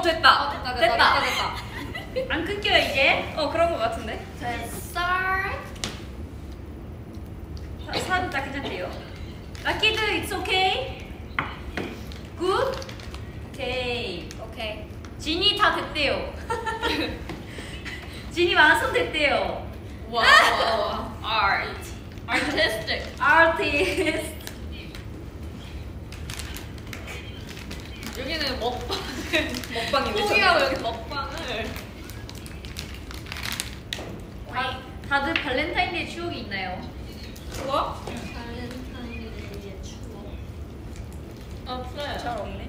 됐다. 됐다. 안 끊겨요 이제? 그런 거 같은데. 됐어. 사람 다 괜찮대요. 라키드 it's okay. Good. 오케이. 오케이. 진이 다 됐대요. 진이 완성됐대요. 와. Art. Artistic. Artist. 여기는 먹방인데. 포기하고 여기 먹방을. 다들 발렌타인데이 추억이 있나요? 추억? 발렌타인데이의 추억. 없어요. 잘 없네.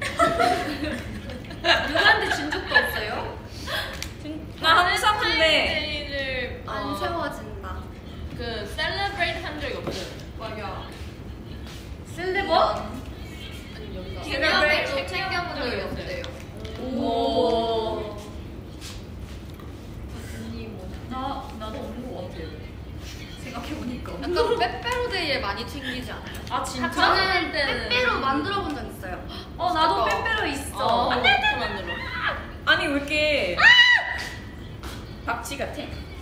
누구한테 준 적도 없어요? 나 항상 근데 발렌타인데이를 안 어. 세워진다. 그 셀레브레이트 한 적이 없어요. 맞아. 셀레버? 아니 여기가. 기념일 기념일도 챙겨본 적이 없대요. 오. 언니 뭐? 나도 없는 것 같아요. 생각해보니까. 약간 빼빼로데이에 많이 챙기지 않아요? 아 진짜? 저는 때는- 빼빼로 만들어 본 적 있어요. 나도 진짜. 빼빼로 있어. 안 돼. 또 만들어. 아니 왜 이렇게 박쥐 같아?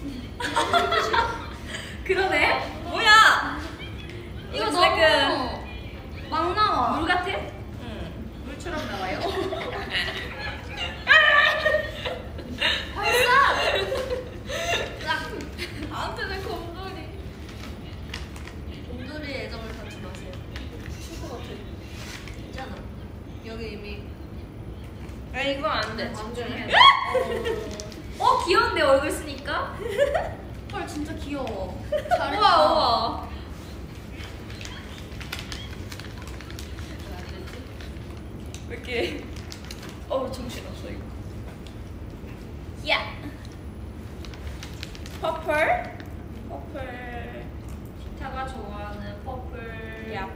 그러네. 뭐야? 이거 Looks 너무 like a- 막 나와. 물 같아? 응. 물처럼 나와요. 나한테 내 곰돌이. 곰돌이 애정을 갖지 마세요. 추울 것 같아. 있잖아. 여기 이미 아 이거 안 돼. 완전해. 귀여운데 얼굴 쓰니까? 헐 진짜 귀여워. 우와. 왜 이렇게 정신없어 이거. 야. 퍼플. 티타가 좋아하는 퍼플. 야.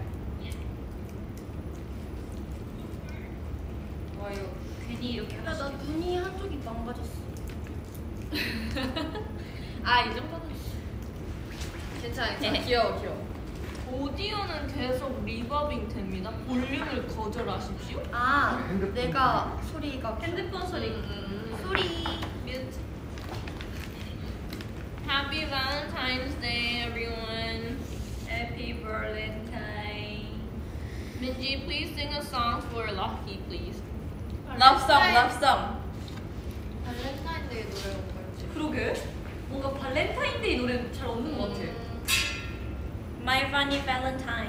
와 이거 괜히 이렇게 나 하나씩. 눈이 한쪽이 망가졌어. 이 정도는. 괜찮아. 귀여워. 오디오는 계속 리버빙 됩니다. 볼륨을 거절하십시오. 내가 소리가 핸드폰 소리. 소리. 뮤트. Happy Valentine's Day, everyone. Happy Valentine. Minji, please sing a song for Lucky, please. Love song. 발렌타인데이 노래 뭔가 그러게. 뭔가 발렌타인데이 노래 잘 없는 것 같아. My Funny Valentine.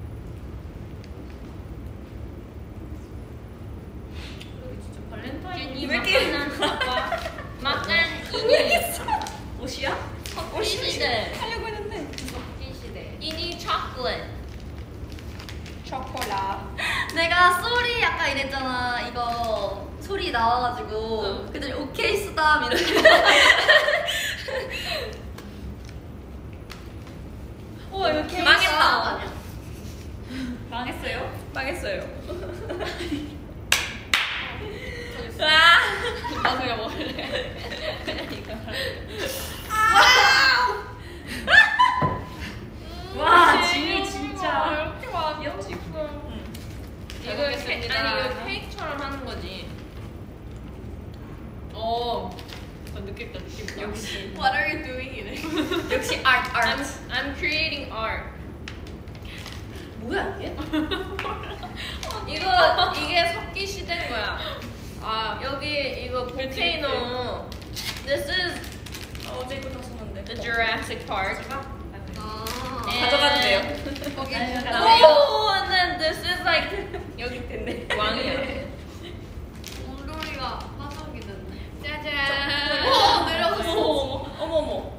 그러게 진짜 발렌타인. 왜 이렇게 막간 이니 옷이야? 시대. 하려고 했는데. 시대. 이니 초콜릿. 초콜릿. 내가 소리 아까 이랬잖아. 이거 소리 나와가지고 응. 그들이 오케이 수담 이렇게. 이렇게 망했다. 아니야. 망했어요? 망했어요. 나 그냥 먹을래. 와 진이 진짜. 이렇게 맛있어. 잘 이거 먹겠습니다. 이거 케이크처럼 하는 거지. 느꼈다. 역시. What are you doing 이래. 역시 art. I'm creating art. 뭐야 이게? 이게 석기 시대인 거야. 여기 이거 볼케이노. This is 어제부터 썼는데. The Jurassic Park. 가져가도 돼요? 거기 Oh, and then this is like 여기 있던데. 왕이야. 곰돌이가 화석이 됐네. 짜잔. 내려갔어. 어머머.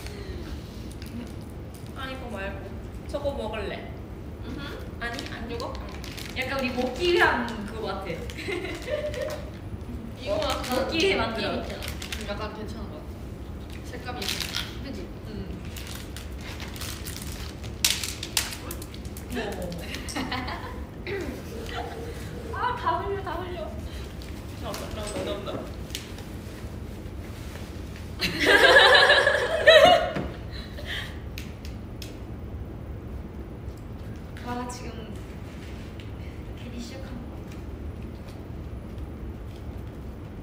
아니 이거 말고 저거 먹을래. 아니 안 주고? 약간 우리 먹기 위한 그거 같아. 이거 약간 먹기 위해 만들어. 약간 괜찮은 것 같아. 색감이 그지? 다 흘려. 나온다. 와 지금 괜히 시작한 거 같아.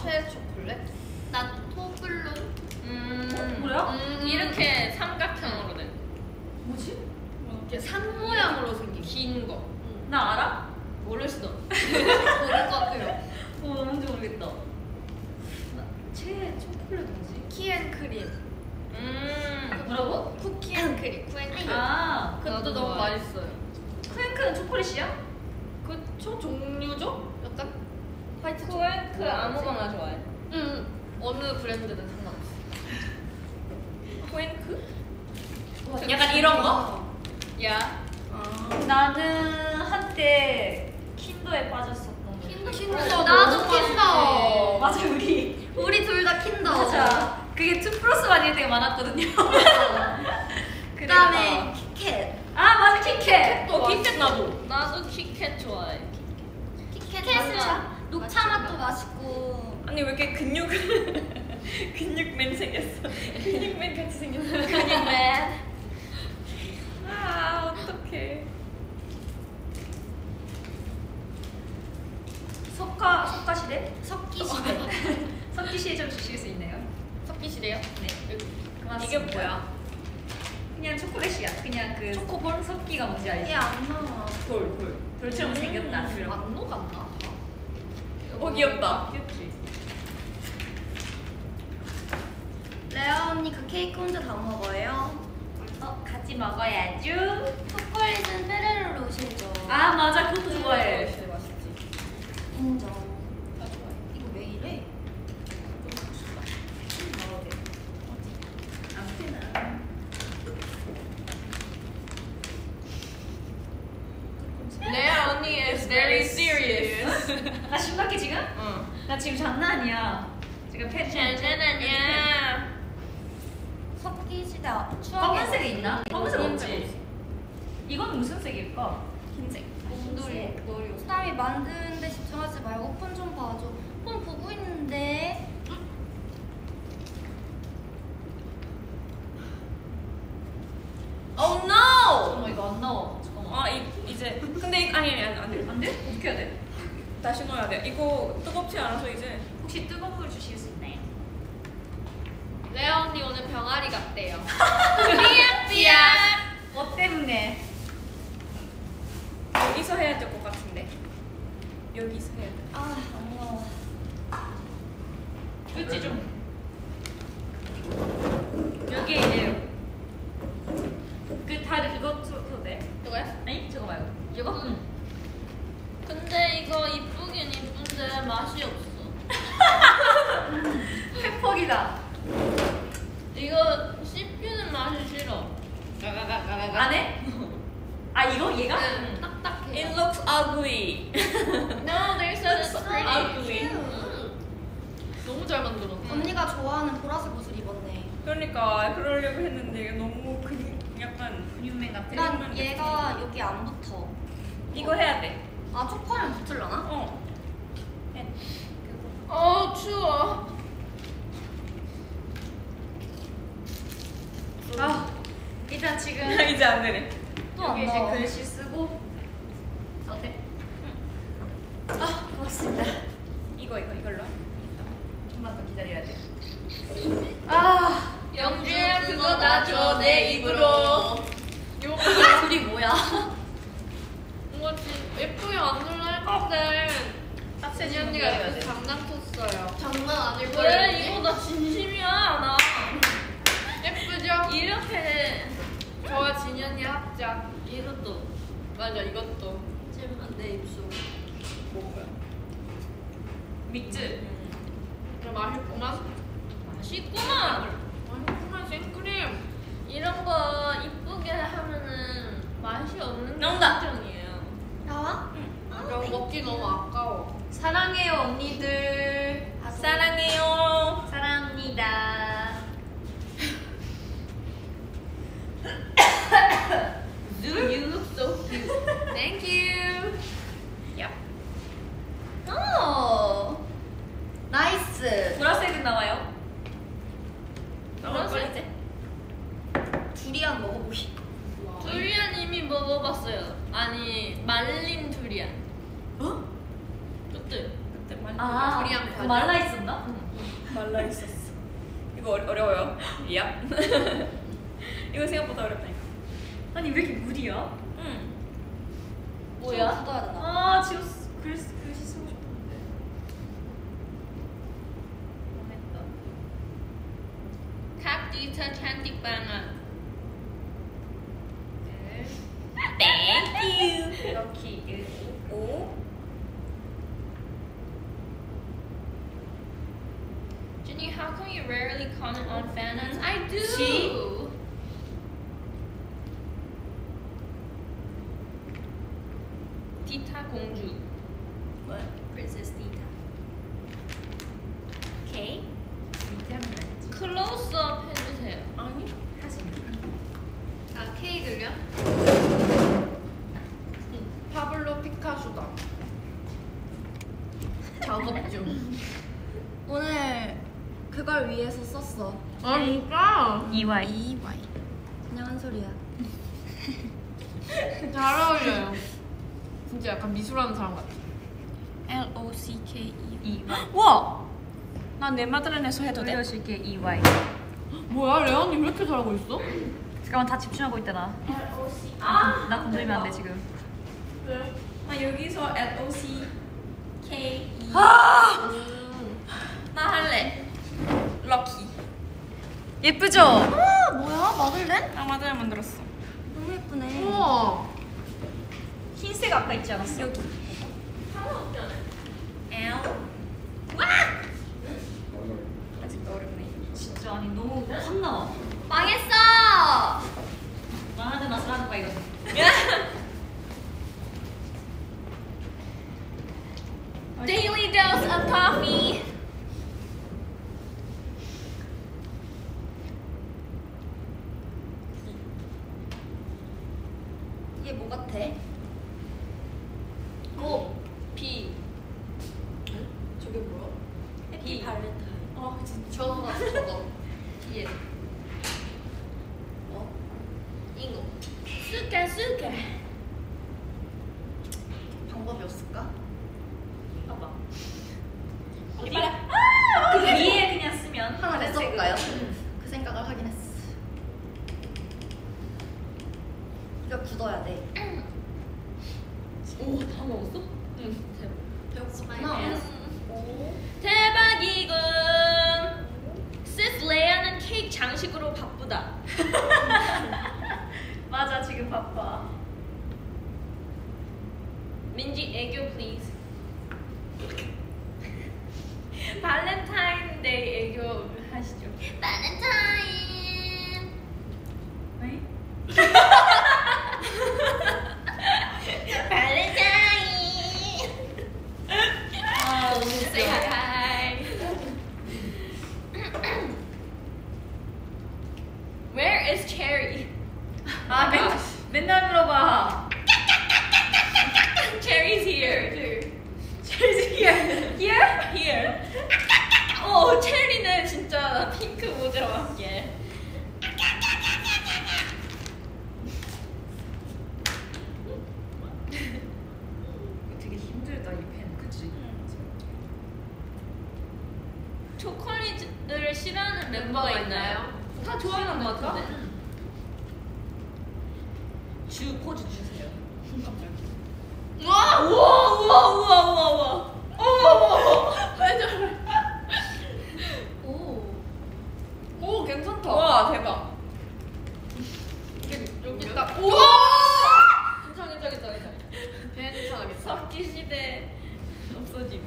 최애 초콜릿? 나 토블론. 뭐야? 이렇게 삼각형으로 된. 뭐지? 이렇게 산 모양으로 생긴. 긴 거. 나 알아? 모르겠어. 모를 것 같아요. 뭔지 모르겠다. 최애 초콜릿 뭐지? 키앤크림. 뭐라고? 쿠키앤크림. 쿠앤크림. 아, 그것도 너무 맛있어요. 크랭크는 초콜릿이야? 그쵸? 종류죠? 약간 화이트 쿠앤크 아무거나 좋아해. 응. 어느 브랜드든 상관없어. 쿠앤크? 약간 이런 거? 야. 나는 한때 킨더에 빠졌었던 거. 킨더. 나도 킨더. 맞아, 우리 둘 다 킨더. 맞아. 그게 2+1일 때가 많았거든요. 그다음에 키캣. 아, 맞아, 키캣. 키캣 나도 키캣 좋아해. 키캣은 녹차 맛도 맛있고. 아니 왜 이렇게 근육맨 생겼어? 근육맨 같이 생겼어. 근육맨. 아 어떡해. 석가시대? 석기시대. 석기시대 좀 주실 수 있나요? 석기시대요? 네. 고맙습니다. 이게 뭐야? 그냥 초콜릿이야. 그냥 그 초코볼 석기가 뭔지 알지? 얘안 나와. 돌처럼 생겼다. 그럼. 안 녹았나? 귀엽다. 귀엽지? 레아 언니 그 케이크 혼자 다 먹어요? 같이 먹어야죠. 초콜릿은 페레로 로쉐죠. 아, 맞아. 그것도 좋아해. 맛있지. 인정. 나 좋아해. 이거 왜 이래? 먹어도 돼. 아무데나. 레아 언니 is very serious. 나 심각해 지금? 응. 나 지금 장난 아니야. 지금 패션. 장난 아니야. 석기시대 추억의 검은색이 있나? 검은색 흰색 없지? 이건 무슨 색일까? 흰색. 곰돌이. 사람이 만드는데 집중하지 말고 폰 좀 봐줘. 폰 보고 있는데. Oh no! 어머, 이거 안 나와. 잠깐만. 아 이제 근데 아니 안 돼. 안 돼? 어떻게 해야 돼? 다시 넣어야 돼. 이거 뜨겁지 않아서 이제. 혹시 뜨거운 물 주실 수 있나요? 레아 언니 오늘 병아리 같대요. 삐약삐약. 뭐 때문에? 여기서 해야 될 것 같은데. 여기서 해야 돼. 아, 안 나와. 그렇지 좀. 여기에 이제 그 다른 그거 써도 돼? 이거야? 아니 저거 말고. 이거? 응. 근데 이거 이쁘긴 이쁜데 맛이 없어. 팩폭이다. 이거 씹히는 맛이 싫어. 안 해? 아 이거 얘가? 응, 딱딱해. It looks ugly. No, they're so ugly. 너무 잘 만들었어. 언니가 좋아하는 보라색 옷을 입었네. 그러니까 그러려고 했는데 너무 약간 근육맨 같아. 난 얘가 여기 안 붙어. 이거 해야 돼. 아, 쪽파면 붙을라나? 어. 추워. 아 일단 지금 이제 안 되네. 또 안 여기 이제 나와. 글씨 쓰고 어때? 아 고맙습니다. 이걸로. 좀만 더 기다려야 돼. 아, 영주야 그거 놔줘 내 입으로. 이 둘이 뭐야? 뭔가 예쁘게 만들려 했는데 빡세지 언니가 해야 돼. 장난쳤어요. 장난 아닐 그래 거예요. 이거 나 진심이야 나. 예쁘죠? 이렇게 저와 진이 언니 합작. 이것도 맞아 이것도 찜한 내 입술. 뭐야? 믹즈. 그럼 맛있구만. 맛있구만. 맛있구만 생크림. 이런 거 이쁘게 하면은 맛이 없는 나온다. 감정이에요. 나와? 이거 먹기 너무 아까워. 사랑해요 언니들. 사랑해요. 사랑합니다. You look so cute. Thank you. 야. 오. 나이스. 보라색은 나와요. 보라색? 이제 두리안 먹어보시. 두리안 이미 먹어봤어요. 아니 말린 두리안. 어? 그때 말린 아 아, 불이한 과자. 말라 있었나? 말라 있었어. 이거 어려워요. 야. 이거 생각보다 어렵다니까. 아니 왜 이렇게 무리야? 응. 뭐야? 뜯어야 되나? 아 지금 글씨 쓰고 싶었는데. 망했다. 탑 디지털 cantikbanget. 네. Thank you. 럭키 1. 5. Jenny, how come you rarely comment on fanarts? I do. She? 티타 공주. What? Princess Nita. 오케이. 밑에는 아니지. 클로즈업 해주세요. 아니 사진. 아 케이크를요? 파블로 피카소다. 작업 중. 오늘 그걸 위해서 썼어. 아 진짜? EY. EY. 그냥 한 소리야. 잘 어울려요. 진짜 약간 미술하는 사람 같아. LOCKE. EY. 와! 난 내 마드렌에서 해도 돼? 돌려줄게 EY. 뭐야, 레언니 왜 이렇게 잘하고 있어? 잠깐만 다 집중하고 있다 나. 나 건드리면 안 돼 지금. 아 여기서 LOCKE. 아 나 할래. 럭키. 예쁘죠? 아 뭐야 마들렌? 나 마드렌 만들었어. 너무 예쁘네. 우와. 흰색 아까 있지 않았어? 여기. 하나 없지 않아요? L. 아직도 어렵네. 진짜 아니 너무 확 나와. 망했어. 망하는 맛을 하는 거야 이거. Daily dose of coffee. 이게 뭐 같아? 비. 저게 뭐야? 해피 발렌타인. 어 진짜. 저거 같아 저거. 뒤에. 어? 이거. 쓰게. 방법이 없을까? 봐봐. 이빨. 그 위에 그냥 쓰면 하나 더 흰색으로. 써볼까요? 그 생각을 하긴 했어. 이거 굳어야 돼. 오, 다 먹었어? 응. 배고프구나. 대박이군. 시스 레아는 케이크 장식으로 바쁘다. 맞아 지금 바빠. 민지 애교 please. 발렌타인데이 애교 하시죠. 발렌타인. 네? 발렌타인. 아 너무 Say hi. Where is Cherry? 아 맨날 물어봐. Cherry's here. Cherry's here. Here? Here. 오, 체리는 진짜 핑크 모자와 함께. 되게 힘들다 이 펜, 그치? 초콜릿을 싫어하는 멤버가 있나요? 다 좋아하는 것 같은데. 주 포즈 주세요. 우와 우와 우와 우와 우와 우와. 어머 왜 저래? 오 괜찮다. 와 대박. 이게 여기 딱 딱. 우와. 괜찮아. 괜찮아. 석기 시대 없어짐.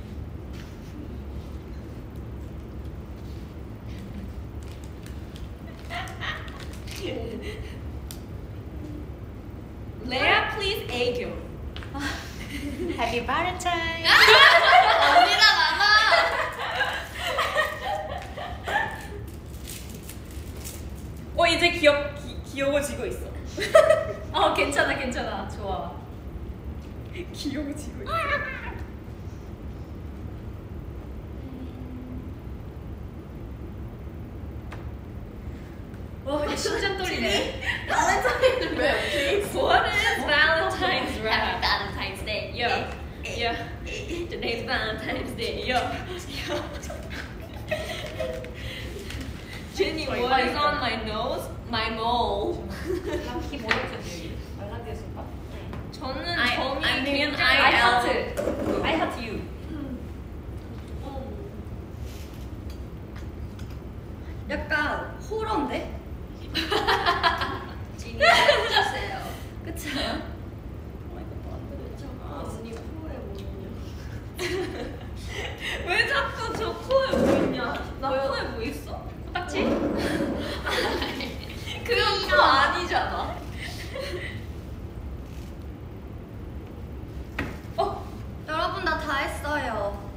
레아 please 애교. Happy Valentine. 언니랑 나나. 이제 귀여워지고 있어. 괜찮아. 좋아. 귀여워지고 있어. 와, 심장 떨리네. 발렌타인은 왜? What is Valentine's rap? Valentine's Day. Yeah. Today's Valentine's Day. Yeah. Jenny, what is on my nose? My mole. 라키 뭐였지 여기? 말라디에서 봐? 저는 I 그냥 하트. I 하트 you. 약간 호러인데? 진이 해주세요. 그치? 언니 코에 뭐 있냐? 왜 자꾸 저 코에 뭐 있냐? 나 코에 뭐 있어? 코딱지? 그건 코 아니잖아. 여러분 나 다 했어요.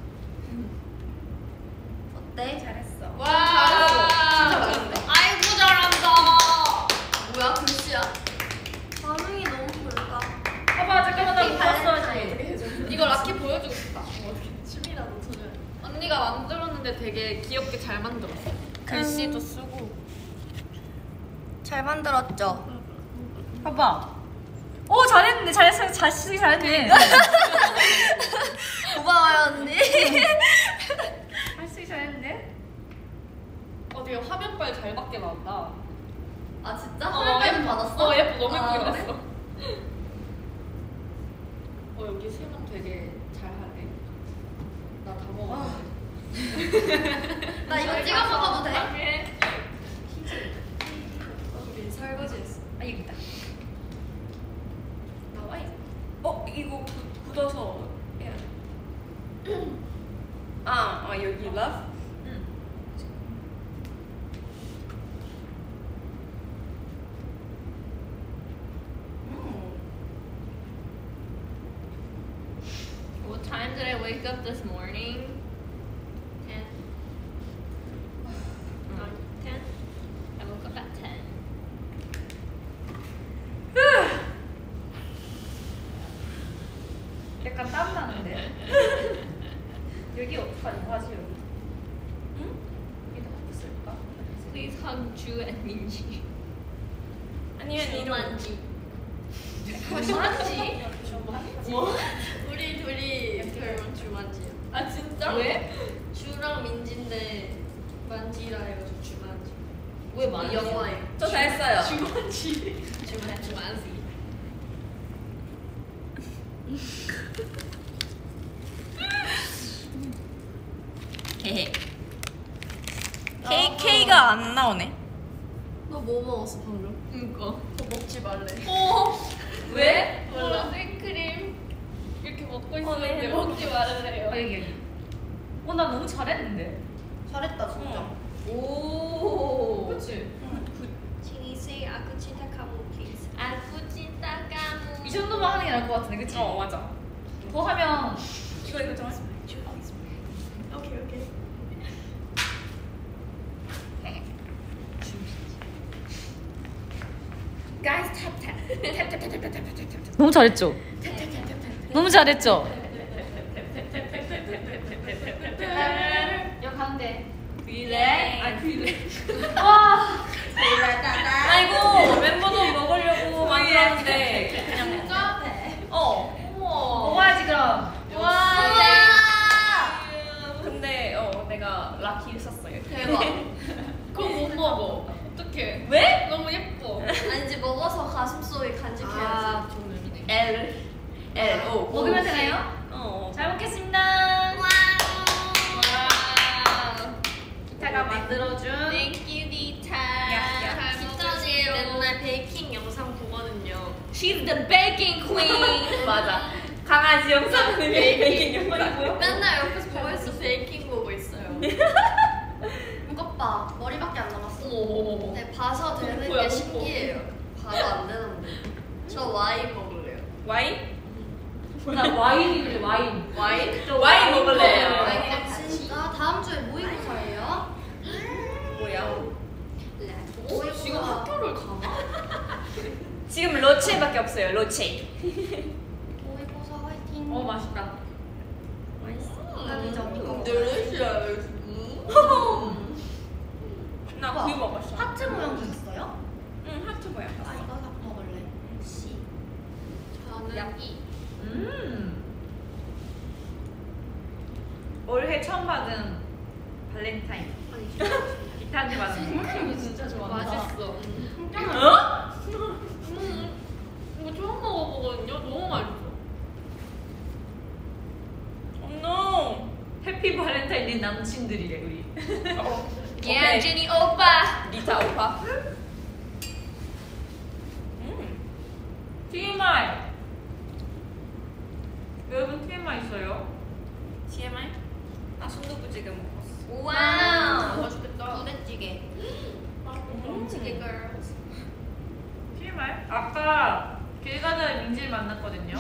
어때? 잘했어. 와, 진짜 잘했네. 아이고 잘한다. 뭐야 글씨야? 반응이 너무 별로다. 봐봐 잠깐만 나 이 봤어야지. 이거 라키 보여주고 싶다. 춤이라도 춰줘요. 언니가 만들었는데 되게 귀엽게 잘 만들었어. 글씨도 쓰고. 잘 만들었죠? 봐봐. 오 잘했네. 잘했어. 자식이 잘했네. 고마워요 언니. 자식이 잘했네. 되게 화면빨 잘 받게 나온다. 아 진짜? 화면까지 받았어? 예뻐. 너무 아, 예쁘게 그래? 나왔어. 여기 설명 되게 잘하네. 나 다 먹었어. 나 이거 찍어 먹어도 돼? 우리 설거지했어. 아 여기 있다. 나와 있어. 이거 굳어서 해야 돼. 여기 love? 응. What time did I wake up this morning? 10. 10? I woke up at 10. 약간 땀 나는데. 여기 어떡하니? 바지 여기. 응? 여기다 하트 쓸까? Please hug Ju and Minji. 아니면 이런. 주만지. 주만지? 뭐? 우리 둘이 결혼 주만지야. 아 진짜? 왜? 주랑 민지인데 만지라 해가지고 주만지. 왜 이 영화에. 저 잘했어요. 주만지. 주만지. K가 안 나오네. 너 뭐 먹었어 방금? 그니까. 더 먹지 말래. 왜? 몰라. 생크림 이렇게 먹고 네. 있었는데 먹지 말래요. 여기. 나 너무 잘했는데. 잘했다 진짜. 오. 그치? 지니세 아쿠치타 카모 please. 아쿠치타 카모. 이 정도만 하는 게 나을 것 같은데, 그치? 맞아. 더 하면 이거 좀 하지. 오케이. Guys, tap. 너무 잘했죠? 너무 잘했죠? 여기 가운데. 귀래. 귀래. 와. 아이고, 멤버도 먹으려고 만들었는데. 그냥 먹어야지, 그럼. 근데, 내가 라키를 샀어요. 대박. 그거 못 먹어. 어떡해. 왜? 너무 예뻐. 아니지 먹어서 가슴 속에 간직해야지. 좋은 의미네. L-O. 먹으면 되나요? 잘 먹겠습니다. 기타가 만들어준. Thank you, 디타. 야. 디타지 맨날 베이킹 영상 보거든요. She's the baking queen. 맞아. 강아지 영상은 베이킹 영상이고요. 맨날 옆에서 보고 있어. 베이킹 보고 있어요. 이것 봐. 머리밖에 안 남았어. 어머머머. 네, 봐서 되는 뭐야, 게 뭐. 신기해요. 봐도 안 되는데. 저 와인 먹을래요. 와인? 나 와인이래, 와인. 와인? 저 와인 먹을래요. 와인이랑 같이. 진짜 다음 주에 모의고사예요? 뭐야? 지금 학교를 가나? 지금 로체밖에 없어요, 로체. 모의고사 화이팅. 맛있다. 기다리자 이거. delicious. 나 우와. 구이 먹었어. 하트 모양도 있어요? 응, 하트 모양. 아 이거 먹을래. C. 저는 이. 올해 처음 처음 받은 발렌타인. 기타한테 받은 거. 생크림이 진짜 좋아한다. 맛있어. 어? 이거 처음 먹어보거든요. 너무 맛있어. no. 해피 발렌타인 내 남친들이래 우리. 예, 제니 오빠. 리타 오빠. TMI. 여러분 TMI 있어요? TMI? 나 순두부찌개 먹었어. 와우. 맛있겠다. 부대찌개. 부대찌개 girls. TMI? 아까 길 가다가 민지를 만났거든요.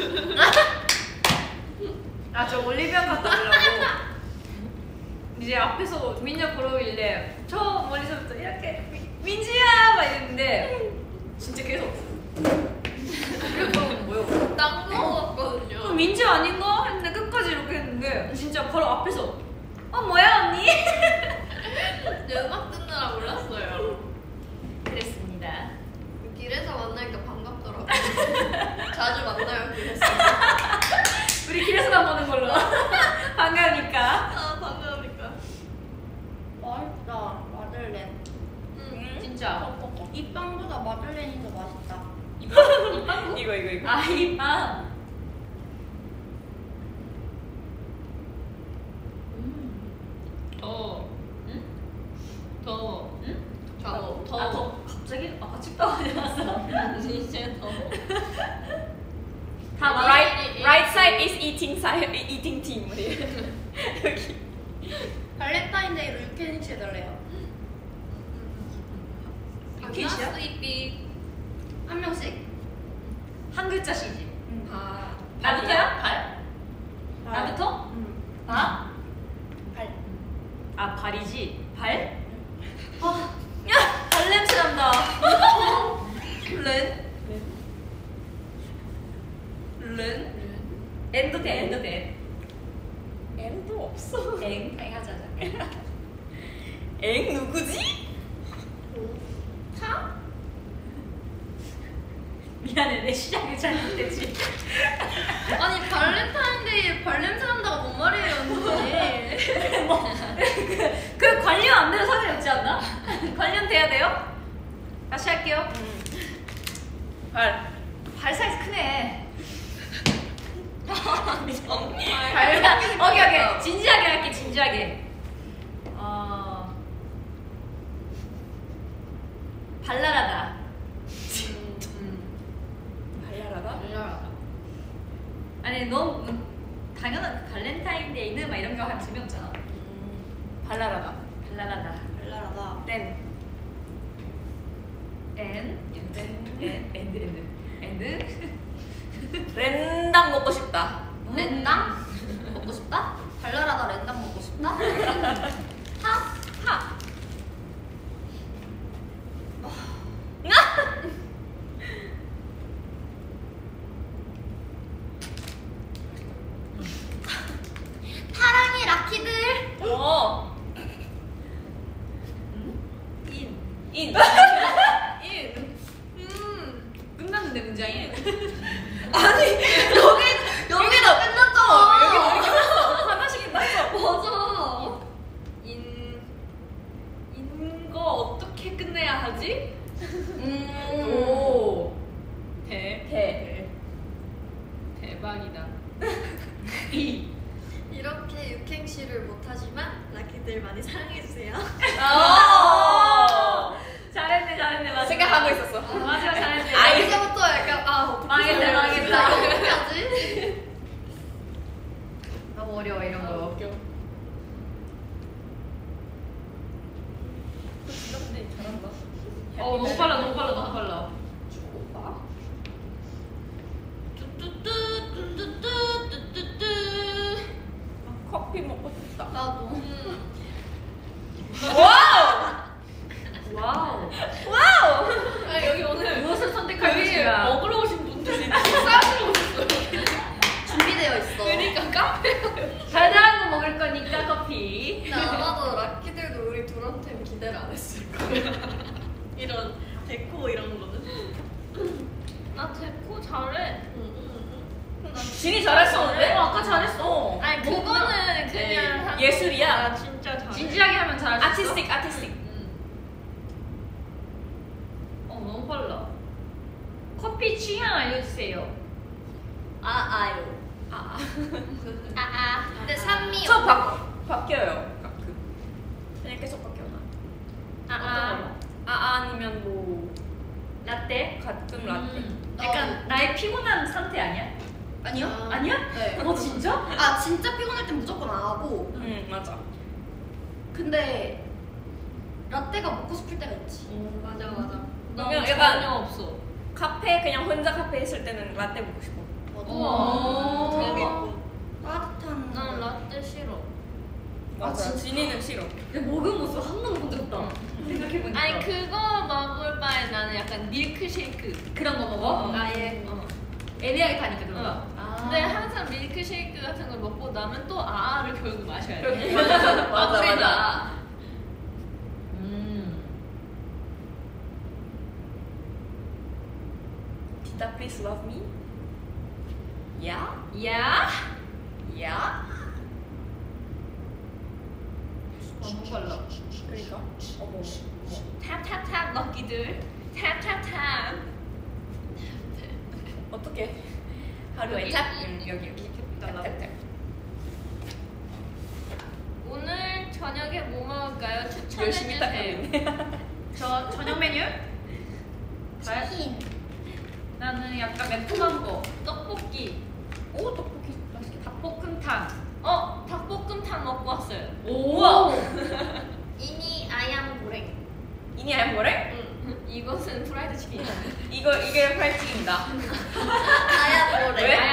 아, 저 올리비아 갔다 오려고. 이제 앞에서 민지가 걸어오길래 저 멀리서부터 이렇게 민지야! 막 이랬는데 진짜 계속 그래서 뭐요? 딴거 먹었거든요. 민지 아닌가? 했는데 끝까지 이렇게 했는데 진짜 바로 앞에서 뭐야 언니? 내 음악 듣느라 몰랐어요. 그랬습니다. 길에서 만나니까 반갑더라고. 자주 만나요, 길에서. 우리 길에서만 보는 걸로. 반가우니까. 아, 반가우니까. 맛있다. 마들렌. 진짜. 이 빵보다 마들렌이 더 맛있다. 이거. 아, 이 빵. 더. 응? 더. 응? 더. 더. 갑자기? 아까 춥다고 하지 않았어? 이제 더. 다 right side is eating team. 우리. 여기. 발렌타인데이로 유캔이치 해달래요. 유캔이치야? 스윗비. 한 명씩. 한 글자씩이지. 아. 나부터야? 발? 나부터? 바? 발. 아, 발이지. 발? 야, 발 냄새 난다. 른? 엔도 돼. N도 없어. 엥 하자. 엥 누구지? 차? 미안해, 내 시작이 잘못됐지. 아니 발렌타인데이에 발냄새 난다가 뭔 말이에요 언니. 그 관련 안 되는 상관이 없지 않나? 관련돼야 돼요? 다시 할게요. 발 사이즈 크네. 오케이. 진지하게 할게, 진지하게. 발랄하다. 발랄하다? 아니, 너무 당연한 발렌타인데이는 막 이런 거 하면 재미없잖아. 발랄하다. 발랄하다. 발랄하다. then and 렌당 먹고 싶다. 렌당? 먹고 싶다? 발랄하다 렌당 먹고 싶다? 하. 사랑해 라키들. 인. 끝났는데 문장이. 아니 여기다 끝났잖아. 여기 왜 이렇게 했어? 하나씩 났어. 맞아. 인거 어떻게 끝내야 하지? 오. 대박이다. 이렇게 육행시를 못하지만 라키들 많이 사랑해주세요. 잘했네. 맞아. 생각하고 있었어. 맞아, 잘했네. 아 이제부터 약간 어떻게 망했다. 어떻게 하지? 너무 어려워 이런 거. 웃겨. 근데 잘한다. 너무 빨라. 오빠? 커피 먹고 싶다. 나도. 와우. 아 여기 오늘 무엇을 선택할 여기 것인가? 먹으러 오신 분들이 싸우러 오셨어요. 준비되어 있어. 그러니까 카페. 달달한 거 먹을 거니까 커피. 근데 아마도 라키들도 우리 둘한테는 기대를 안 했을 거야. 이런 데코 이런 거는. 나 데코 잘해. 진이 잘했었는데? 아까 잘했어. 아니 그거는 그냥 한 예술이야. 아, 진짜 잘해. 진지하게 하면 잘할 수 있어. 아티스틱. 너무 빨라. 커피 취향 알려주세요. 아아요. 근데 산미 저 바뀌어요. 가끔. 그냥 계속 바뀌어나. 아니면 뭐 라떼? 가끔 라떼. 약간 나의 피곤한 상태 아니야? 아니요? 아니야? 네. 진짜? 아 진짜 피곤할 땐 무조건 안 하고 맞아. 근데 라떼가 먹고 싶을 때가 있지. 맞아. 그냥 전혀 약간 없어. 카페 그냥 혼자 카페 있을 때는 라떼 먹고 싶어. 우와. 되게 대박. 따뜻한 난 거. 라떼 싫어. 아, 진짜? 진이는 싫어. 근데 먹은 모습 한 번도 본 적 없다. 생각해보니까. 아니 그거 먹을 바에 나는 약간 밀크쉐이크. 그런 거 먹어? 아예 애매하게 타니까 그런 거. 어. 근데 항상 밀크쉐이크 같은 걸 먹고 나면 또 아를 결국 마셔야 돼. 맞아. Tita, please love me. 야? 야? 너무 빨라. 그러니까. 어머. 탑탑탑 럭키들. 탑탑탑. 어떻게? 하루에 여기? 탑. 여기. 탑탑탑. 오늘 저녁에 뭐 먹을까요? 추천해 열심히 딱 주세요. 저 저녁 메뉴? 치킨. 나는 약간 매콤한 거. 떡볶이. 오 떡볶이 맛있겠다. 닭볶음탕. 닭볶음탕 먹고 왔어요. 우와. 이니 아양 고랭. 이니 아양 뭐래? 응. 이것은 프라이드 치킨. 이게 프라이드 치킨이다. 아양 고랭. 왜?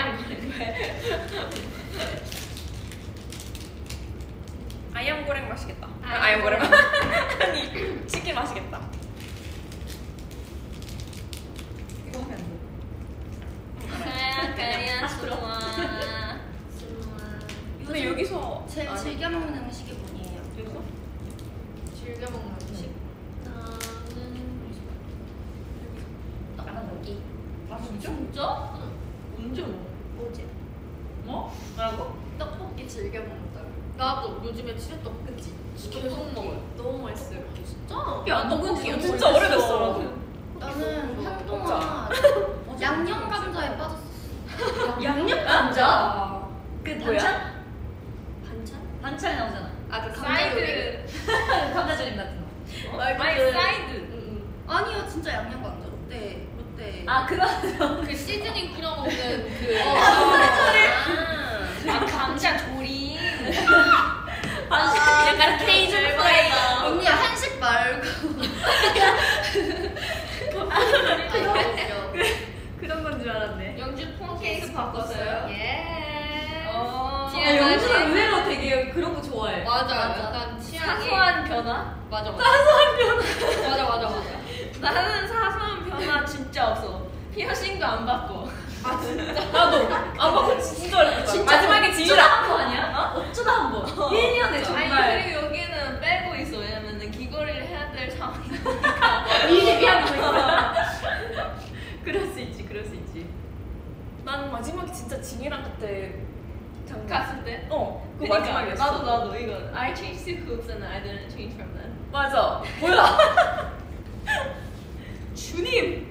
아양고랭 맛있겠다. 아양고랭. 아니 치킨 맛있겠다. 이거 하면 안 가야가야 수롱아. 근데 여기서 제일 즐겨 먹는 음식이 뭐예요? 여기서? 즐겨 먹는 음식. 떡볶이. 아 진짜? 진짜? 언제 먹어? 어제. 뭐? 뭐라고? 떡볶이 즐겨 먹는다고. 나도 요즘에 치즈떡 그치? 계속 먹어요. 너무 맛있어요. 진짜? 야 떡볶이 진짜 오래됐어. 나는 한동안 양념 감자에 빠졌어. 양념 감자. 그 뭐야? 반찬? 반찬? 반찬에 나오잖아. 아그 사이드. 감자조림 같은 거. 아니 사이드. 아니요 진짜 양념 감자. 롯데. 아 그거. 그 시즈닝 뿌려 먹는 그. 감자 조림. 약간 케이준 프라이. 언니 한식 말고. 그런 건 줄 알았네. 영주 폰케이크 바꿨어요. 예. 아, 영수는 의외로 되게 그런 거 좋아해. 맞아. 맞아. 약간 취향이. 사소한 변화? 맞아. 맞아. 나는 사소한 변화 진짜 없어. 피어싱도 안 바꿔. 나도. 아 맞아 진짜 어렵다. 마지막에 지유라 한거 아니야? 어쩌다 한 번. 1년에 아니 정말. 그리고 여기는 빼고 있어. 왜냐면은 귀걸이를 해야 될 상황이니까. 미리 미안하고 있어. 그럴 수 있지. 난 마지막에 진짜 진이랑 그때 장난. 갔을 때? 그 그러니까, 마지막이었어. 나도 이거. I changed to hoops and I didn't change from them. 맞아. 뭐야? 주님.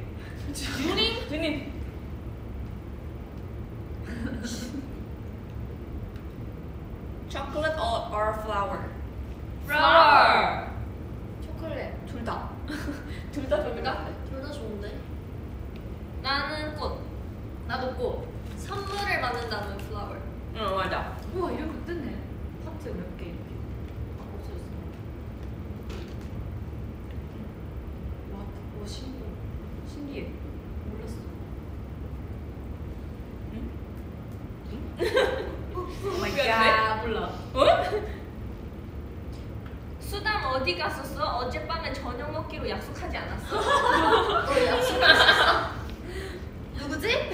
Chocolate or flower? flower. 초콜릿. 둘 다. 둘 다. 둘 다 좋은데. 나는 꽃. 나도 꽃. 선물을 받는다면 플라워. 응 맞아. 우와 이런 거 뜨네. 하트 몇 개 이렇게. 없어졌어. 와 신기해. 몰랐어. 오 마이 갓. 몰라. 수담 어디 갔었어? 어젯밤에 저녁 먹기로 약속하지 않았어? 너 약속했었어? 누구지?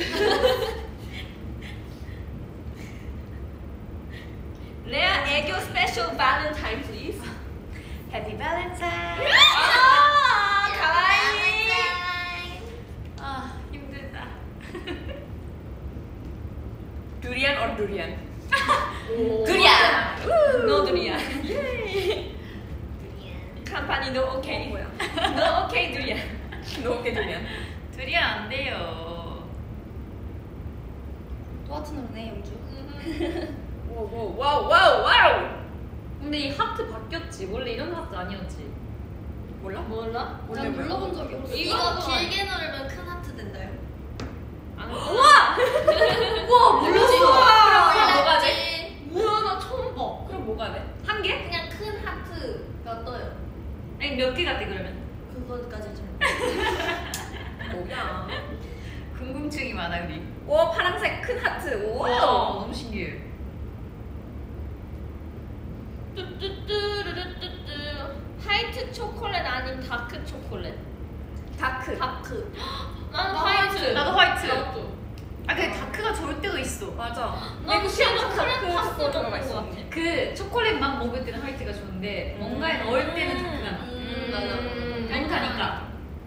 레아 애교 스페셜 발렌타인 플리즈. Happy Valentine. 가와이. 아 힘들다. or durian? 오. durian. No durian. 칸파니 no okay. 뭐야? No okay durian. No okay durian. 두리안 안 돼요. 똑같은 노래네 영주. 와우. 근데 이 하트 바뀌었지. 원래 이런 하트 아니었지. 몰라? 몰라? 원래 난 뭐야? 불러본 적이 없어. 이거 길게 누르면 큰 하트 된다요. 안 우와! 우와 몰랐어. 그럼 뭐가 돼? 돼? 뭐야 나 처음 봐. 그럼 뭐가 돼? 한 개? 그냥 큰 하트가 떠요. 아니 몇 개가 돼 그러면? 그거까지 잘. 뭐야? 궁금증이 많아 우리. 오 파란색 큰 하트. 와 와. 너무 신기해. 뚜뚜뚜루뚜뚜. 화이트 초콜릿 아닌 다크 초콜릿? 다크. 다크. 나는 나 화이트. 나도 화이트. 나도. 아 근데 다크가 좋을 때도 있어. 맞아. 너무 싫어. 크림 파스 초콜릿 먹는 맛있어. 거 같아. 그 초콜릿만 먹을 때는 화이트가 좋은데 뭔가에 넣을 때는 다크가 나. 맞아. 알타니까.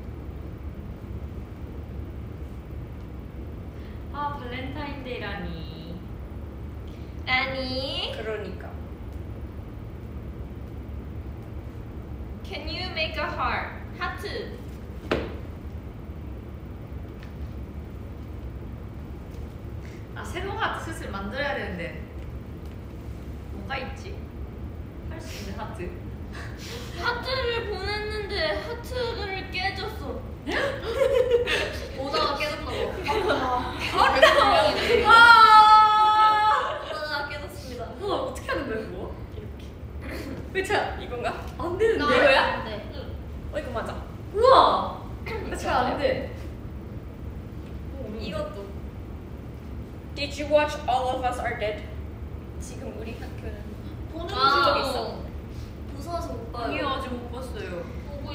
아 발렌타인데이라니. 아니. 그러니까. Can you make a heart? 하트. 아 새로운 하트 슬슬 만들어야 되는데 뭐가 있지? 할 수 있는 하트. 하트를 보냈는데 하트를 깨졌어. 오다가 깨졌다고. 와. 오다가 깨졌습니다. 그거 어떻게 하는 거야 그거? 그쵸? 이건가? 안 되는데. 나 이거야? 안 돼. 이거 맞아. 우와. 그쵸? 잘안 돼. 이것도. Did you watch All of Us Are Dead? 지금 우리 학교는 보는 적 있어. 무서워서 못 봐요. 아니요 아직 못 봤어요. 보고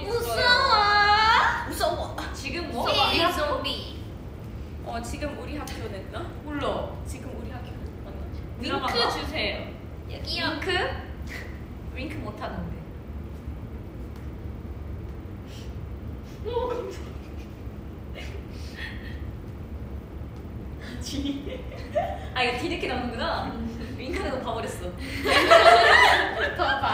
무서워. 지금 뭐? 시 좀비. 지금 우리 학교는 몰라. 지금 우리 학교는 맞나? 드라마가? 윙크 주세요. 여기요. 윙크? 윙크 못 하는데. 아 이거 뒤늦게 나오는구나. 윙크는 거 봐버렸어. 봐봐.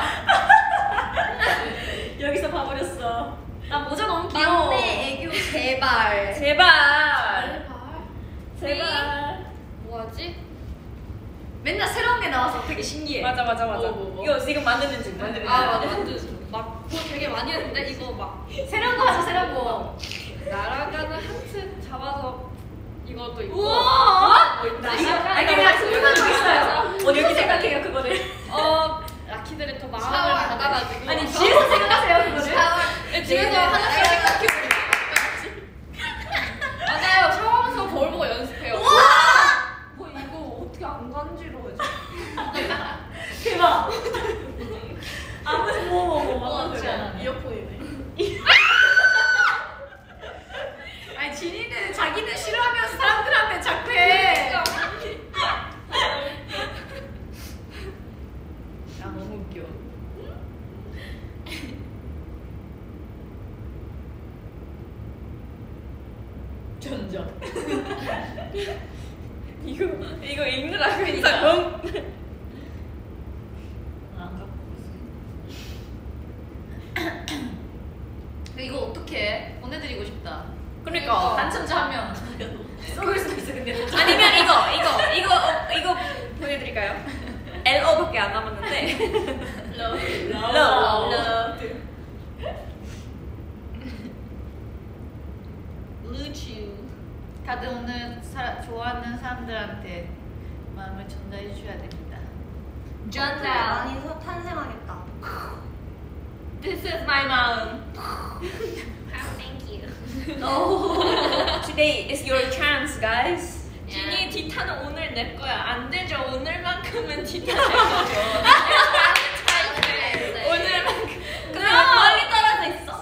여기서 봐버렸어. 나 모자 너무 귀여워. 막내 애교 제발. 제발. 제발. 뭐하지? 맨날 새로운 게 나와서 되게 신기해. 맞아. 뭐. 이거 지금 만드는 중. 아 맞아 완전 막 그거 되게 많이 했는데 이거 막 새로운 거 하자 새로운 거. 날아가는 하트 잡아서 이것도 있고. 우와! 뭐 있다. 아니 그냥 생각한 거 있어요. 여기 생각해요 그거를. 라키들의 또 마음을 샤워. 받아가지고. 아니 뒤에서 생각하세요 그거를. 집에서 하나씩 생각해. 맞아요. 샤워하면서 거울 보고 연습해요. 뭐 이거 어떻게 안 간지러워져? 대박. 아무 뭐 맞지 않아. 이어폰이네. 아니 진이는 자기는 싫어하면서 사람들한테 자꾸 해. 야 너무 웃겨. 전전. 이거 읽느라고 진짜 너무. 안 갖고 있어. 이거 어떻게 보내드리고 싶다. 그러니까. 당첨자 한 명. 쏠 수도 있어 근데. 아니면 이거 보여드릴까요? LO밖에 안 남았는데. Love. 루치우. 다들 오늘 좋아하는 사람들한테 마음을 전달해 주셔야 됩니다. 전달. 많이 탄생하겠다. This is my mom. Thank you. Today is your chance, guys. Yeah. 진이 디타는 오늘 내 거야. 안 되죠. 오늘만큼은 디타 내 거죠. 오늘만큼. 근데 왜 멀리 떨어져 있어?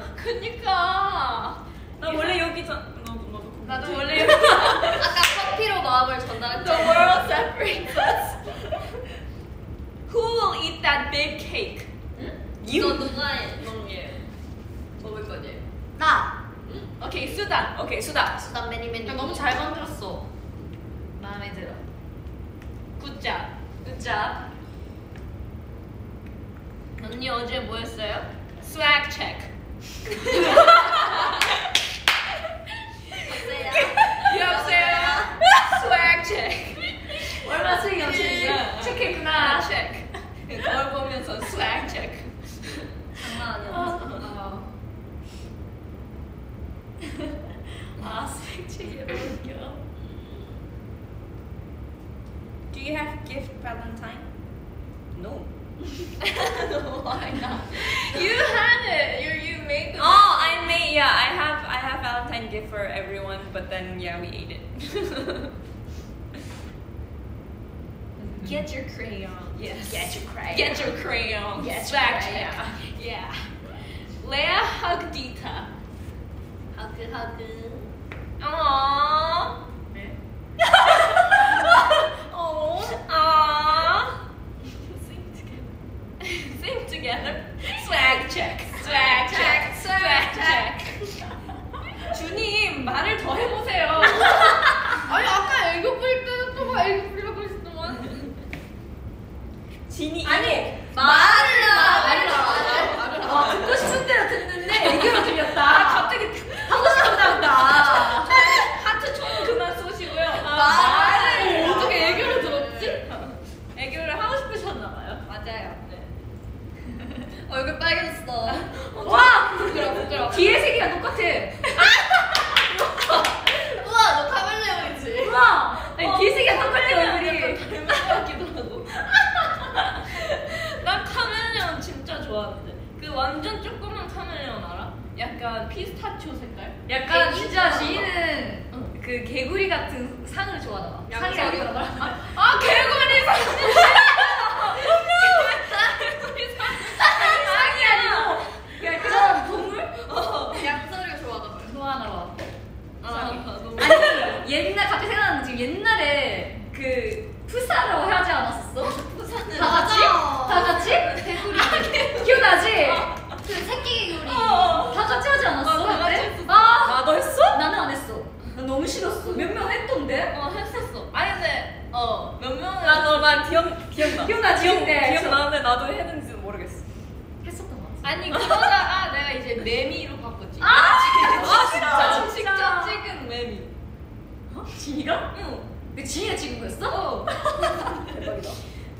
그니까. 나 원래 여기 너도 나도 원래 여기. 아까 커피로 마음을 전달했죠. The world separates us. Who will eat that big cake? 이거 누가 먹을 거지? 나. 오케이 수단. 수단 매니 매니. 너무 잘 만들었어. 마음에 들어. Good job. Good job. 언니 어제 뭐 했어요? Swag check. 여보세요? Swag check. 얼마 수익이 없는지 체크했구나. check. 거울 보면서 swag check. 장난 아니었어. 아, 스웩책이 너무 웃겨. Do you have gift Valentine? No. Why not? You had it. You made the. Oh, I have Valentine gift for everyone, but then yeah, we ate it. Get your crayon. Yes. Get your crayon. Get your crayon. Get Swag your check. crayon. Yeah. Leia hug Dita. 하그. Aww. 네? Oh. Aww. Sing together. Swag check. Swag check. Swag check. 주님 말을 더 해보세요. 아니 아까 애교 부릴 때는 또 애교 부리려고 했었더만. 진이 아니, 말을 아, 듣고 싶은 대로 듣는데 애교로 들렸다. 갑자기 하고 싶었나 보다. 하트 총 그만 쏘시고요. 말을 어떻게 애교를 들었지? 애교를 하고 싶으셨나봐요. 맞아요. 네. 얼굴 빨개졌어. 와! 부끄러워. 뒤에 세 개가 똑같아. 우와, 너 카멜레온이지? 우와! 아니, 뒤에 세 개가 똑같아, 얼굴이. 닮은 것 같기도 하고. 난 카멜레온 진짜 좋아하는데. 그 완전 조그만 카멜레온 알아? 약간 피스타치오 색깔? 약간 진짜 지인은 그 개구리 같은 상을 좋아하나 봐. 상이 아니라 아 개구리 상. 상이 아니고 그냥 그런 동물? 양서류 좋아하나 봐요. 좋아하나 봐. 너무 아니 옛날 갑자기 생각나는 지금 옛날에 그 푸사라고 하지 않았었어? 다 같이? 다 같이? 개구리. 기억나지? 그 새끼 개구리. 다 같이 하지 않았어? 다 같이 그때? 했었어. 아 나도 했어? 나는 안 했어. 나 너무 싫었어. 몇 명 했던데? 했었어. 아니 근데 몇 명은 나너만 기억나. 기억나지? 그때? 기억나는데 나도 했는지는 모르겠어. 했었던 거 같아. 아니 그러다가 내가 이제 매미로 바꿨지. 진짜? 직접 찍은 매미. 진이가? 응. 그 진이가 찍은 거였어? 대박이다.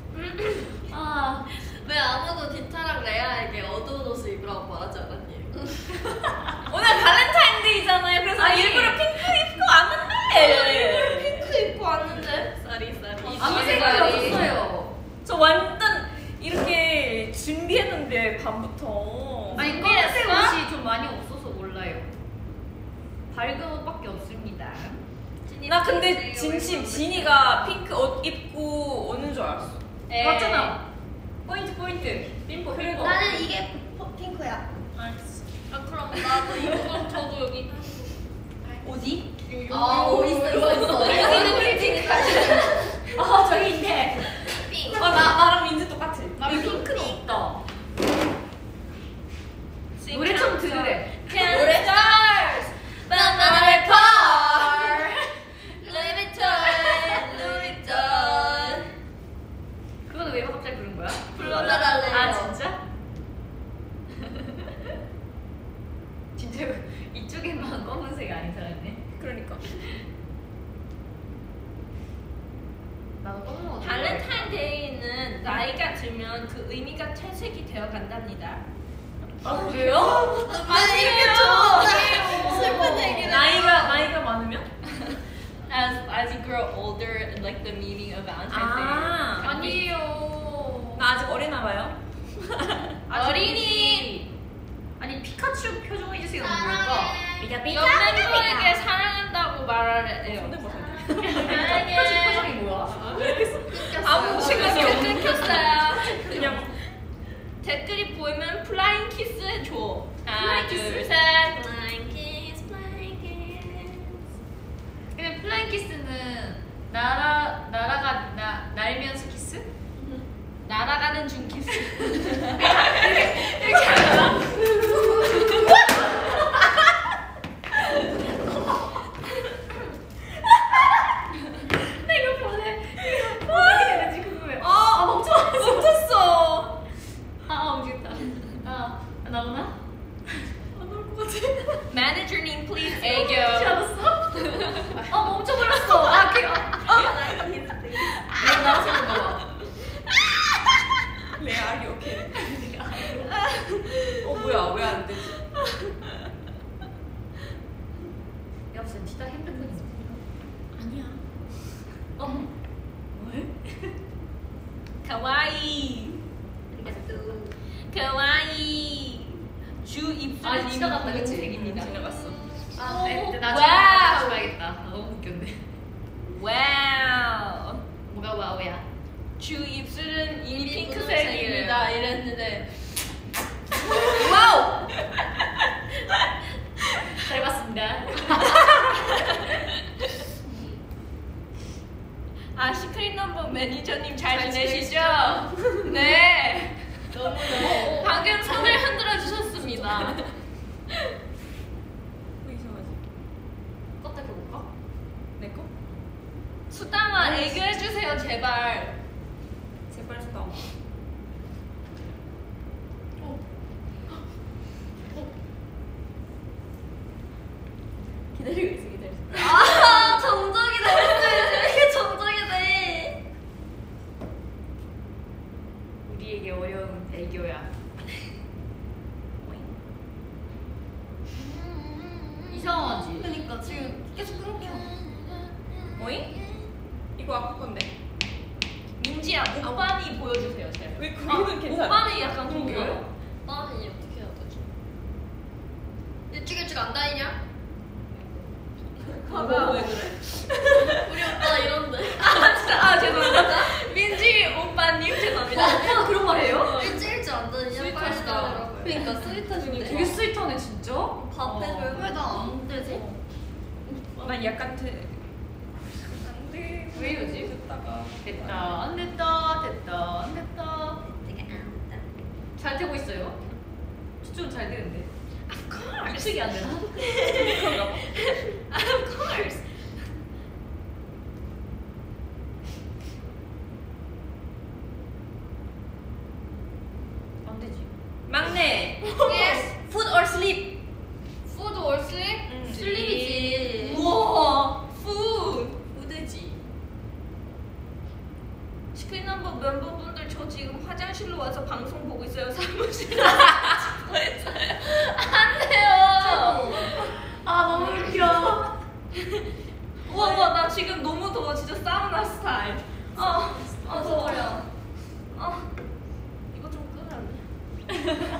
아 왜 아무도 디타랑 레아에게 어두운 옷을 입으라고 말하지 않았니? 오늘 발렌타인데이잖아요. 그래서 아니. 일부러 핑크 입고 왔는데. 핑크 입고 왔는데. 쌀이. 아무 생각이 없었어요. 저 완전 이렇게 준비했는데 밤부터. 아니 검은색 옷이 좀 많이 없어서 몰라요. 밝은 옷밖에 없습니다. 나 근데 진심 진이가 핑크 옷 입고 오는 줄 알았어. 맞잖아. 포인트. 핀포. 그리고 나는 이게 핑크야. 알겠어. 아 그럼 나도 이거 저도 여기. 어디? 있어. 여기는 우리 핑크. 저기 있네. 핑크. 나랑 민지 똑같아. 여기 핑크는 없다. 노래 좀 들으래. 노래 stars, but not apart. Louis Vuitton, Louis Vuitton. 그거는 왜 갑자기 부른 거야? 불러달래요. 아 진짜? 진짜 이쪽에만 검은색이 아닌 사람이네. 그러니까. 나도 검은 옷. 발렌타인데이는 나이가 들면 그 의미가 퇴색이 되어 간답니다. 아 그래요? 아니 이렇게 좋아. 슬픈 얘기를. 나이가 많으면? As you grow older, like the meaning of Valentine's Day. 아니에요. 나 아직 어리나 봐요. 어린이. 아니 피카츄 표정 해주세요. 뭘까? 멤버에게 사랑한다고 말하래요. 근데 뭐 피카츄 표정이 뭐야? 아무 생각이 없는 켰어요. 그냥 댓글이 보이면 플라잉 키스 해줘. 하나, 플라잉 키스? 둘, 셋. Blind kiss, blind kiss. 근데 플라잉 키스는 날면서 키스? 날아가는 중 키스. 이렇게 하잖아. 나 이거 보내. 이거 어떻게 되는지 kawaii. 주 입술은 지나갔다, 이미 그치? 분홍색입니다. 지나갔어. 나중에 다시 봐야겠다. 너무 웃겼네. 와우. 뭐가 와우야? 주 입술은 이미 이미 핑크색입니다. 이랬는데. 와우. 잘 봤습니다. 아 시크릿 넘버 매니저님 잘 지내시죠? 네. 너무 방금 손을 흔들어 주셨습니다. 이상하지? 껐다 켜볼까? 내 거? 수담아 애교해 주세요 제발. 제발 수다. 기다리고 있어 기다려. 아 정적이다. 이게 정적이다. 우리에게 어려운 애교야. 이상하지? 그러니까 지금 계속 끊겨. 뭐이? 이거 아까 건데. 민지야 오빠미 보여주세요 제발. 왜 그거는 괜찮아? 오빠미 약간 궁금해. 나는 이게 어떻게 해야 되지? 일찍 안 다니냐? 봐봐. 왜 그래? 우리 오빠 이런데. 아 죄송합니다. 민지 오빠님 죄송합니다. 오빠가 그런 말 해요? 일찍 안 다니냐? 스윗하시다. 그러니까 스윗하신데. 되게 스윗하네 진짜. 밥 해줘요. 왜 나 안 되지? 난 약간 안 돼. 왜 이러지? 듣다가 됐다 안 됐다 됐다 안 됐다. 되게 안 돼. 잘 되고 있어요? 저쪽은 잘 되는데. 이쪽이 안 되나? 그런가 봐. Of course. 안 되지. 막내. Yes. Food or sleep? Food or sleep? 슬립이지. 우와. Food. 푸드지. 시크릿 넘버 멤버분들 저 지금 화장실로 와서 방송 보고 있어요. 사무실에 안 돼요. 아 너무 웃겨. 우와 나 지금 너무 더워. 진짜 사우나 스타일. 더워요. 이거 좀 끄면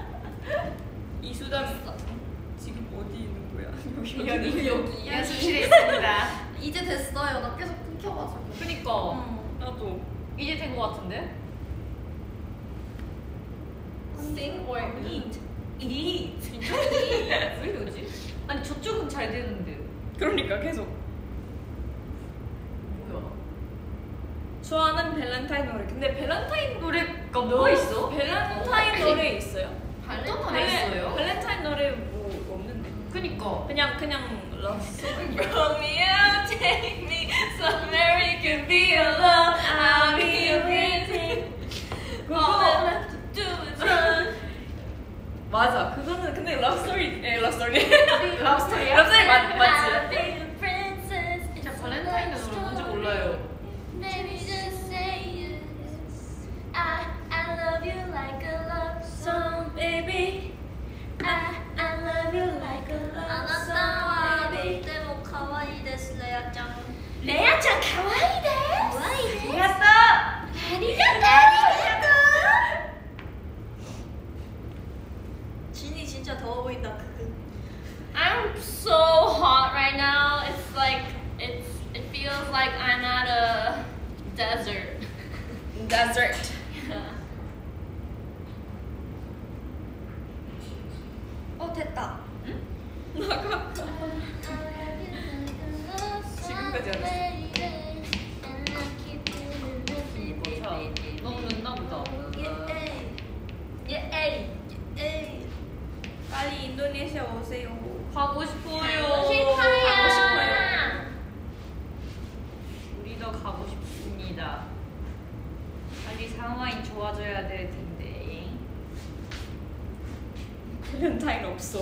이수담 지금 어디 있는 거야? 여기 연습실에 있습니다. 이제 됐어요. 나 계속 끊겨가지고. 그니까 나도. 이제 된 거 같은데? sing or eat? 이 진짜? 왜 이러지? 아니 저쪽은 잘 되는데 그러니까 계속. 뭐야? 좋아하는 밸런타인 노래. 근데 밸런타인 노래가 뭐가 있어? 밸런타인 노래 있어요? 어떤 노래 있어요? 밸런타인 노래 뭐 없는데. 그니까 그냥 love song. Romeo, take me somewhere we can be alone. I'll be your everything. All I have to do is run. 맞아. 그거는 근데 love story. love story. 랍스터리야? 랍스토리 맞지? 진짜 발렌타인 노래 뭔지 몰라요. Maybe just say yes. I love you like a love song, baby. I love you like a love song, baby. でも可愛いですレアちゃん。レアちゃん可愛いです。可愛いです。 やったありがとう。ありがとう。 진이 진짜 더워 보인다. I'm so hot right now. It's like it feels like I'm at a desert. Desert. 됐다. 나가. 지금까지 안 너무 늦나 보다. 빨리 인도네시아 오세요. 가고 싶어요. 가고 싶어요. 우리도 가고 싶습니다. 빨리 상황이 좋아져야 될 텐데. 밸런타인 없어.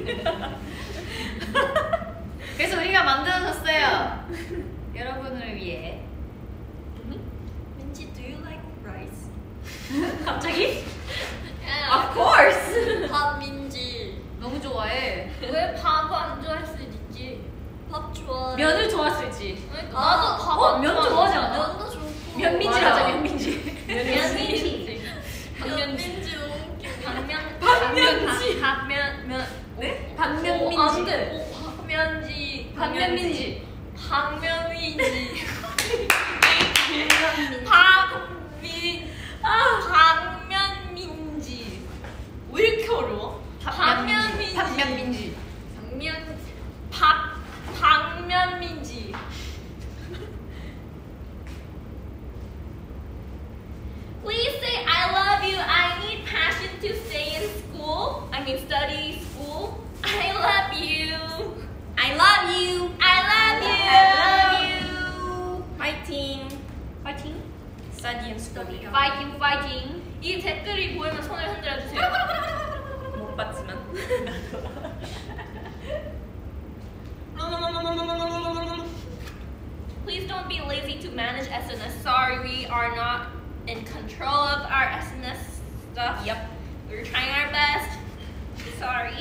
그래서 우리가 만들어줬어요. 여러분을 위해. 민지, do you like rice? 갑자기? Of course. 밥 민지. 너무 좋아해. 왜 밥 안 좋아할 수 있지? 밥 좋아해. 면을 좋아할 수 있지. 나도 밥 안 면 좋아하는데. 좋아하지 않아? 면도 좋고. 면민지라자 면민지. 면민지. 면민지 너무 박면지. 박면민지. 박면민지. 박면민지. 왜 이렇게 어려워? 박면민지. 박면민지. 박면민지. Please say I love you. I need passion to stay in school. I mean study school. I love you. I love you. I love you. I love you. 파이팅. 파이팅. Study and study. 파이팅 파이팅. 이 댓글이 보이면 손을 흔들어 주세요. 못 봤지만. Please don't be lazy to manage SNS. Sorry, we are not in control of our SNS stuff. Yep. We're trying our best. Sorry.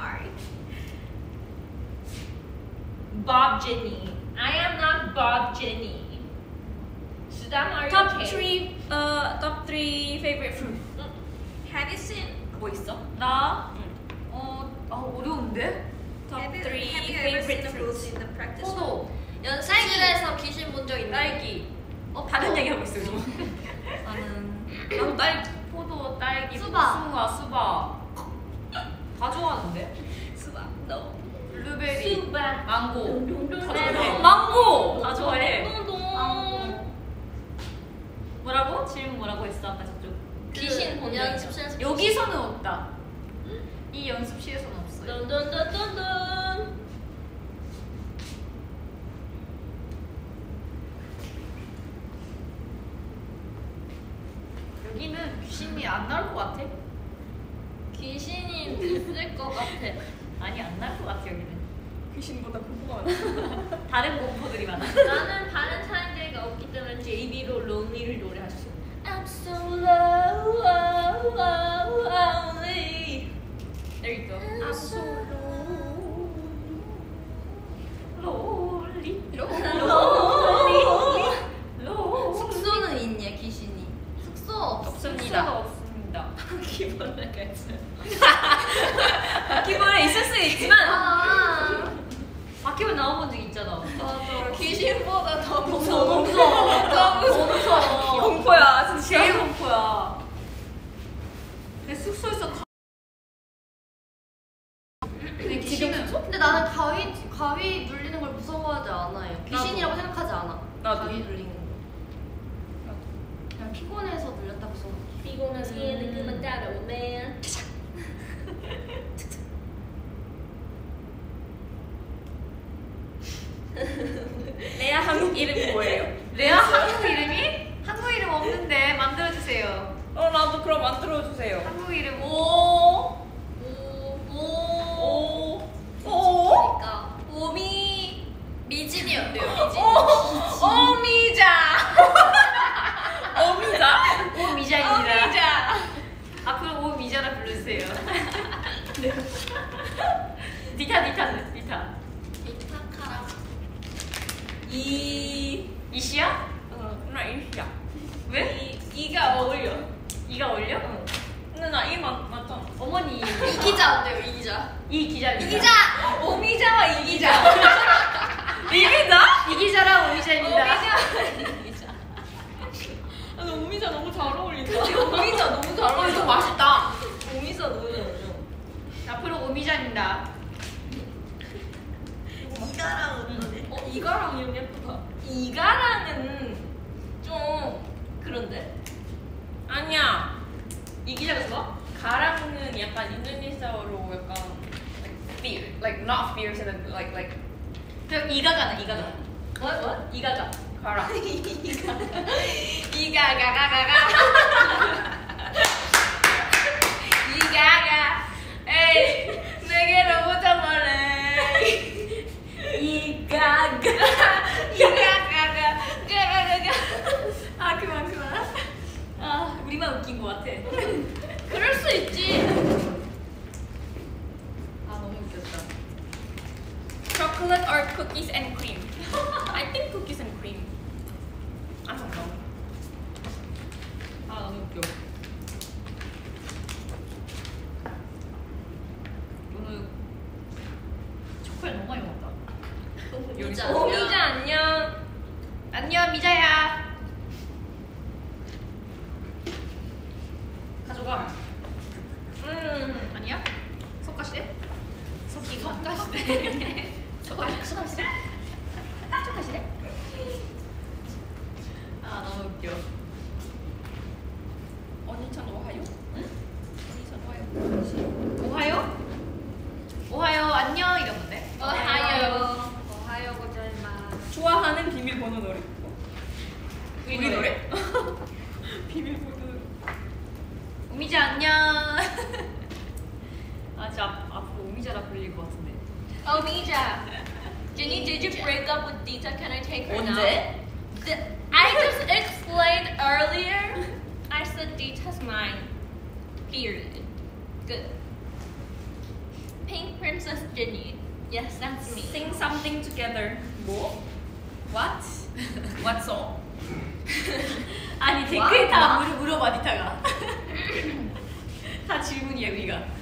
Bob Jenny. I am not Bob Jenny. Sudam, are you Top okay? 3 top 3 favorite fruit. Have you seen? 뭐 있어? 나? 응. 어려운데? Top Have 3 you ever seen favorite a fruits. in the practice? 포도. 연습실에서 귀신 본 적 있나요? 딸기. 다른 얘기 하고 있어 지금. 나도 딸기. 포도, 딸기, 수박. 복숭아, 수박. 다 좋아하는데? 수박. No. 블루베리, 수박. 망고. 다 좋아해. 네. 망고! 다 좋아해. no. 뭐라고? 질문 뭐라고 했어? 아까 저쪽. 귀신 본 적 있어. 연습실에서 여기서는 없다. 이 연습실에서는 없어요. 던던던던던. 여기는 귀신이 안 나올 것 같아. 귀신이 있을 것 같아. 아니, 안 나올 것 같아, 여기는. 귀신보다 공부가 많아. 다른 공포들이 많아. 나는 다른 사람들과 없기 때문에 JB로 론리를 노래할 수. I'm so low, low, low, lonely. There you go. I'm so low. 롤리. 롤리. 숙소는 있냐 귀신이? 숙소 없습니다. 없습니다. 기본을 가져. 기본에 있을 수 있지만 아 바퀴벌 나와본 적 있잖아. 맞아 귀신보다 더 무서워. 무서워. 더 무서워. 공포야 진짜. 제일 공포야. 내 숙소에서 근데 귀신은 근데 나는 가위 눌리는 걸 무서워하지 않아요. 귀신이라고 생각하지 않아. 나도. 가위 눌리는 거. 그냥 피곤해서 눌렸다고 생각해. 피곤한 얘는 그만 따라오면. 레아 한국 이름이 뭐예요? 레아 한국 이름이? 한국 이름 없는데 만들어주세요. 나도 그럼 만들어 주세요. 한국 이름 오. 그러니까 오미. 미진이 어때요? 미진. 오미자. 어미자. 오미자입니다. 오미자. 앞으로 오미자라 불러주세요. 니타는 니타. 이타카라. 이시야? 나 이시야. 왜? 이가 어울려. 이가 어울려? 근데 나 이 맞잖아. 어머니 이기자 어때요? 이기자. 이 기자입니다. 이기자. 오미자와 이기자. 이기자? 이기자랑 오미자입니다. 이기자. 나 오미자 너무 잘 어울린다. 오미자 너무 잘 어울려. 이거 맛있다. 오미자 너무 잘 어울려. 앞으로 오미자입니다. 이가랑 어떠네? 이가랑 이름 예쁘다. 이가랑은 좀 그런데? 아니야. 이 기자가 좋아? 가랑은 약간 인도네시아어로 약간 fear, like not fierce and like 그럼 이가가는 이가가. 뭐? 이가가. 가랑. 이가가가가가. 이가가. 에이, 내게로 오자 말래. 이가가. 이가가가. 가가가가. 아 그만. 아 우리만 웃긴 것 같아. 그럴 수 있지. 아 너무 웃겼다. Chocolate or cookies and cream? I think cookies and cream. I don't know. 아 너무 웃겨. 오늘 소감. 아니야? 속가시대? 속가시대. 소감시대? 아 너무 웃겨. 언니찬 오하요? 응? 언니찬 오하요? 오하요? 오하요 안녕 이러는데. 오하요 고자이마스. 좋아하는 비밀번호 노래. 우리 노래? 비밀번호. 우미자 안녕. 아 진짜 앞으로 우미자라 불릴 것 같은데. Oh, Mija. Jenny, did you break up with Dita? Can I take her now? 언제? I just explained earlier. I said Dita's mine. Period. Good. Pink Princess Jenny. Yes, that's me. Sing something together. 뭐? What? What song? 아니 댓글 다 물어봐 니타가. 다 질문이야 우리가.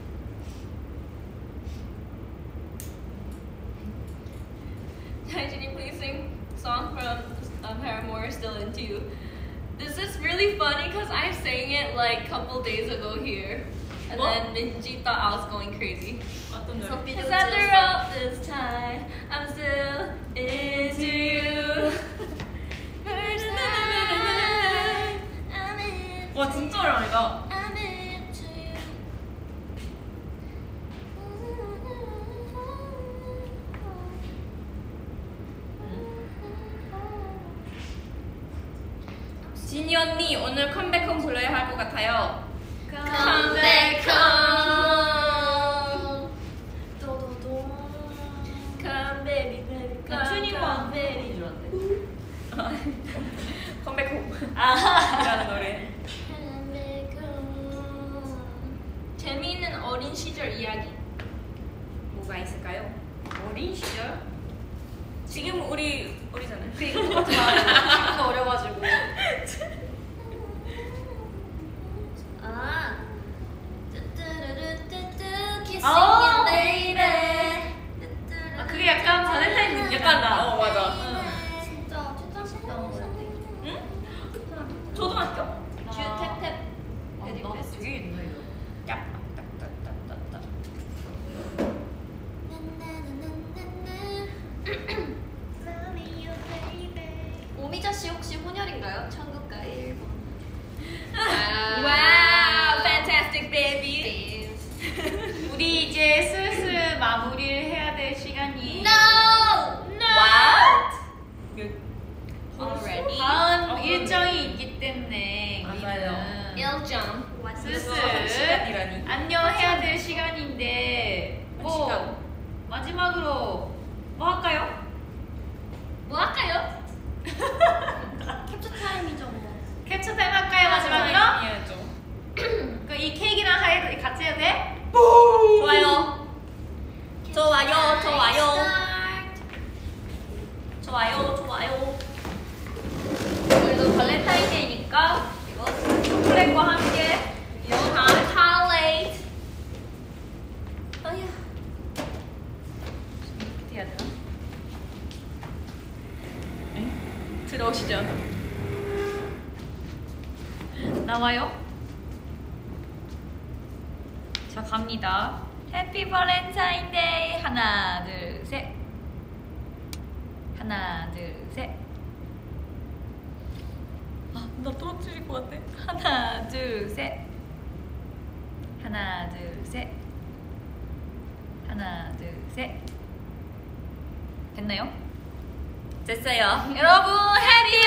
Hi Jenny, please sing song from Paramore, Still Into You. This is really funny because I sang it like a couple days ago here. And then Minji thought I was going crazy. 어떤 노래? Cause after all this time, I'm still into you. First time, I'm into 와 진짜 오랜만이다. I'm into you. 진이 언니 오늘 컴백홈 불러야 할 것 같아요. Come back home. Come baby, baby, 나 come, 튜닝왕 come baby. 줄 알았는데. 컴백홈. 아. 이라는 노래. Come back home. 재미있는 어린 시절 이야기. 뭐가 있을까요? 어린 시절? 지금 우리잖아요. 그 이거 똑같이 말하는 지금도 어려가지고. 아. 뚜뚜루루뚜뚜, kissing 어. you, baby. 아 그게 약간 바렌타인 느낌 난다. 맞아. 진짜 진짜 응? 초등학교. 탭탭. 아, 나 되게 옛날이다. 얍딱딱딱딱딱. 오미자 씨 혹시 혼혈인가요? 천국과 일본. 와우, fantastic baby. 우리 이제 슬슬 마무리를 해야 될 시간이. No! What? Already? 다음 일정이 있기 때문에 맞아요. 우리는 일정. 슬슬 시간이라니. 안녕해야 될 시간인데 뭐 마지막으로 뭐 할까요? 뭐 할까요? 캡처 타임이죠 뭐. 캡처 타임 할까요 마지막으로? 해야죠. 그 이 케이크랑 하이드 같이 해도 돼? 좋아요. 좋아요, 좋아요. 좋아요, 좋아요. 그래도 발렌타인데이니까 이거 초콜릿과 함께 영화 할레이트. 어휴. 어떻게 해야 되나? 들어오시죠. 나와요? 자 갑니다. 해피 발렌타인데이 하나 둘 셋. 하나 둘 셋. 아, 나 떨어뜨릴 것 같아. 하나 둘 셋. 하나 둘 셋. 하나 둘 셋. 됐나요? 됐어요. 여러분 해피